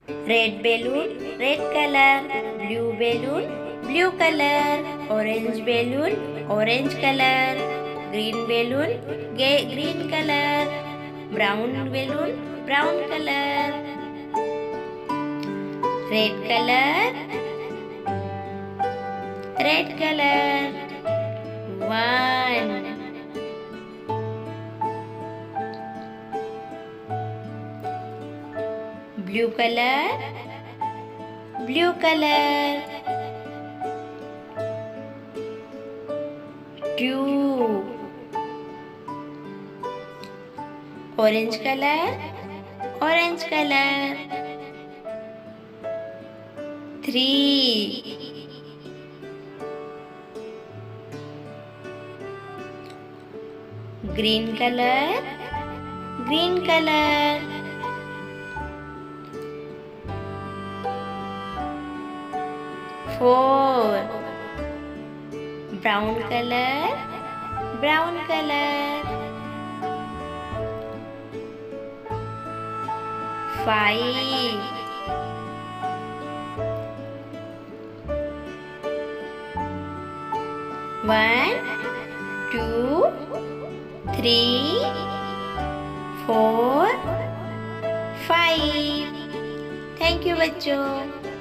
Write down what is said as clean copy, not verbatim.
Red balloon, red color. Blue balloon, blue color. Orange balloon, orange color. Green balloon, green color. Brown balloon, brown color. Red color, red color. 1. Blue color, blue color. 2. Orange color, orange color. 3. Green color, green color. 4. Brown color, brown color. 5. One, 2, 3, 4, 5. Thank you बच्चों।